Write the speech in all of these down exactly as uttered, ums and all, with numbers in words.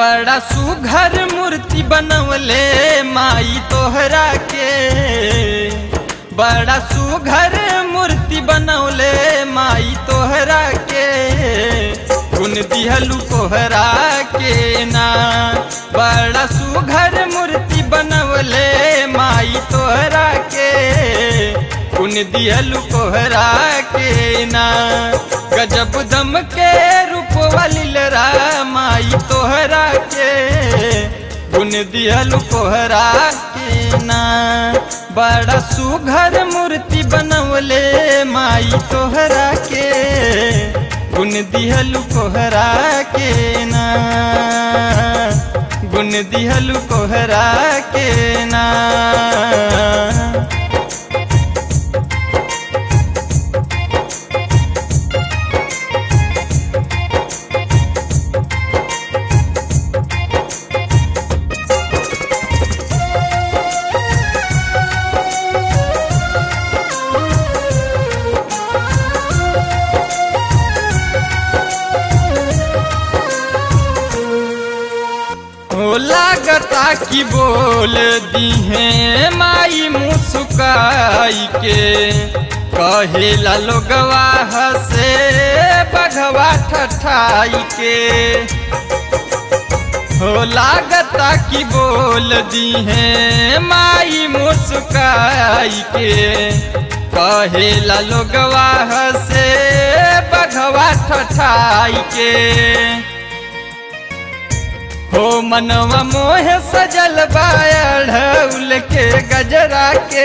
बड़ा सुघर मूर्ति बनवले माई तोहरा के, बड़ा सुघर मूर्ति बनवले माई तोहरा के, गुण दिहलु कोहरा के ना। बड़ा सुघर मूर्ति बनवले माई तोहरा के, गुण दिहलु कोहरा के ना। गजब दम के रूप वालीलरा माई तोहरा के, गुण दिहलु कोहरा के ना। बड़ा सुघर मूर्ति बनवले माई तोहरा के, गुण दिहलु कोहरा के ना, गुण दिहलु कोहरा के ना। हो लागता कि बोल दी है माई मुस्काई के, कहेला लोगवा हसे बघवा ठठाई के। हो लागता कि बोल दी है माई मुस्काई के, कहेला लोगवा हसे बघवा ठठाई के। हो मनवा मोह सजल बाढ़ौल के गजरा के,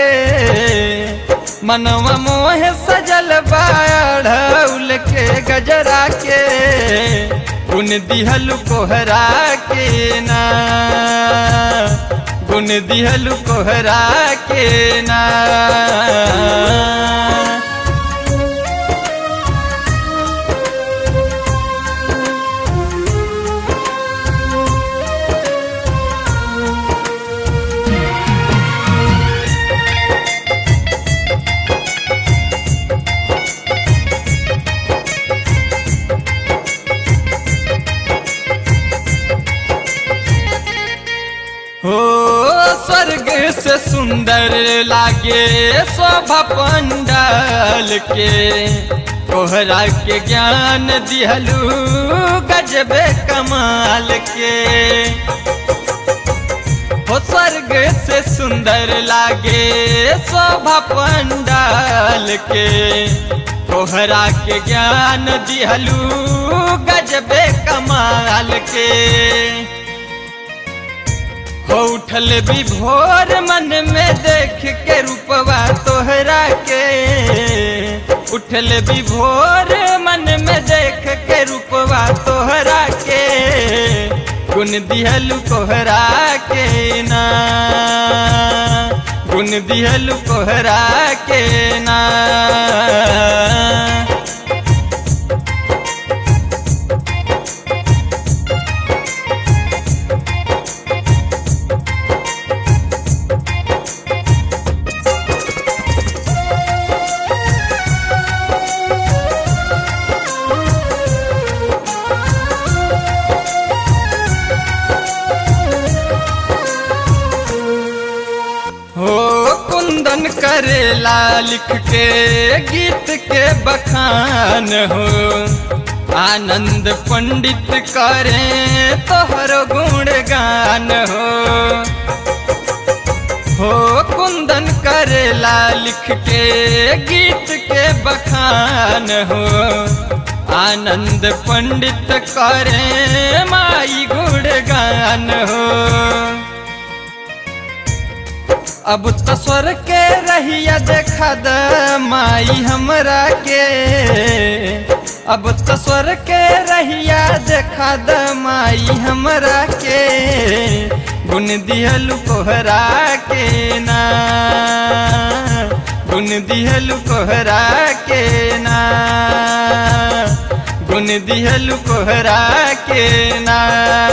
मनवा मोह सजल बाढ़ौल के गजरा के, गुण दिहलु कोहरा के ना, गुण दिहलु कोहरा के ना। हो स्वर्ग से सुंदर लागे शोभा पंडाल के, कोहरा के ज्ञान दिहलु गजबे कमाल के। हो स्वर्ग से सुंदर लागे शोभा पंडाल के, कोहरा के ज्ञान दिहलु गजबे कमाल के। हो उठल विभोर मन में देख के रूपवा तोहरा के, उठल विभोर मन में देख के रूपवा तोहरा के, गुण दिहलु कोहरा के ना, गुण दिहलु कोहरा के ना। कुंदन करेला लिख के गीत के बखान हो, आनंद पंडित करे तोहर गुणगान हो। हो कुंदन करेला लिख के गीत के बखान हो, आनंद पंडित करे माई गुणगान हो। अब तो स्वर के रहिया देखा द माई हमरा के, अब तो स्वर के रहिया देखा द माई हमरा के, गुण दिहलु कोहरा के ना, गुण दिहलु कोहरा के ना, गुण दिहलु कोहरा के ना।